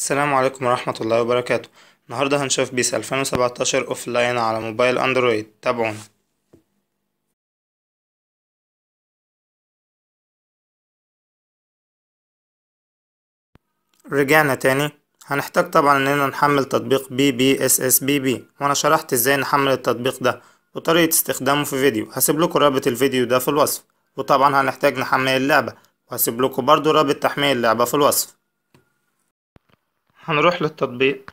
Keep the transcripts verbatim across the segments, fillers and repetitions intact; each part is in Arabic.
السلام عليكم ورحمة الله وبركاته. النهاردة هنشوف بيس ألفين وسبعتاشر اوف لاين على موبايل اندرويد. تابعونا. رجعنا تاني. هنحتاج طبعا اننا نحمل تطبيق بي بي اس اس بي بي، وانا شرحت ازاي نحمل التطبيق ده وطريقة استخدامه في فيديو. هسيب لكم رابط الفيديو ده في الوصف، وطبعا هنحتاج نحمل اللعبة، وهسيب لكم برضو رابط تحميل اللعبة في الوصف. هنروح للتطبيق.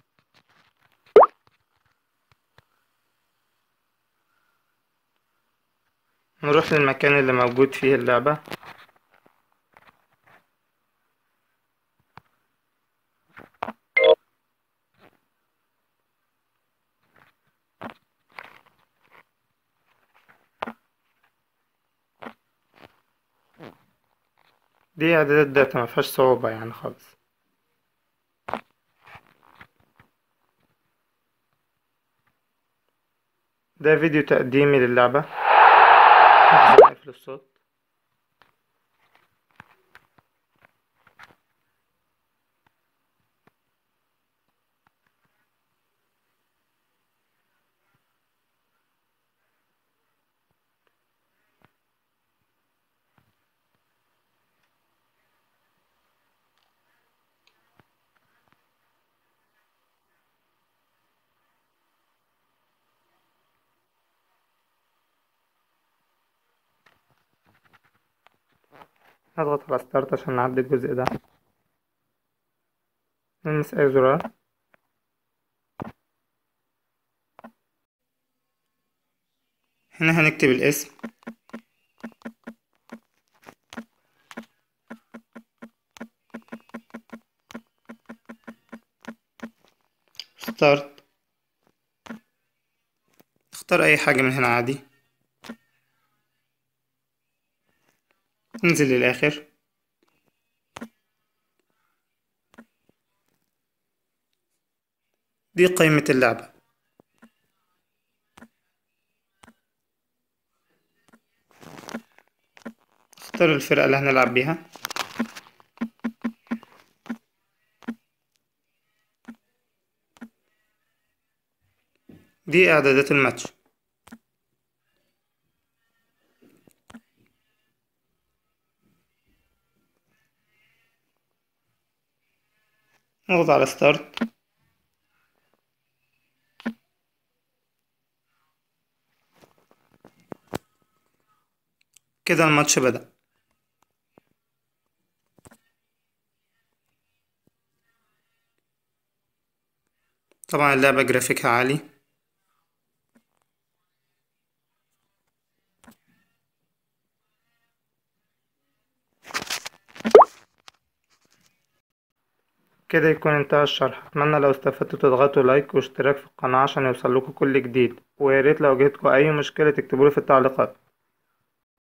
نروح للمكان اللي موجود فيه اللعبة. دي اعدادات داتا، مفيهاش صعوبة يعني خالص. ده فيديو تقديمي للعبة. هقفل الصوت. هضغط على ستارت عشان نعدي الجزء ده. نلمس اي زرار. هنا هنكتب الاسم. ستارت. اختار اي حاجة من هنا عادي. انزل للاخر. دي قائمة اللعبة. اختار الفرقة اللي هنلعب بيها. دي اعدادات الماتش. نضغط على ستارت. كده الماتش بدأ. طبعا اللعبة جرافيكها عالي. كده يكون انتهى الشرح. اتمنى لو استفدتوا تضغطوا لايك واشتراك في القناة عشان يوصل لكم كل جديد، وياريت لو جاتكم اي مشكلة تكتبولي في التعليقات.